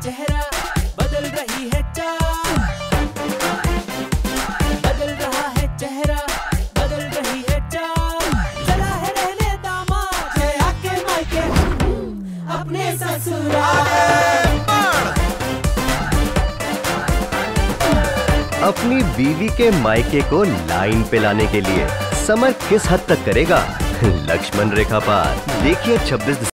चेहरा, बदल रही है चाल, बदल रहा है चेहरा, बदल रही है चाल। चला है रहने दामाद जया के मायके अपने ससुराल। अपनी बीवी के मायके को लाइन पे लाने के लिए समर किस हद तक करेगा लक्ष्मण रेखा पार। देखिए 26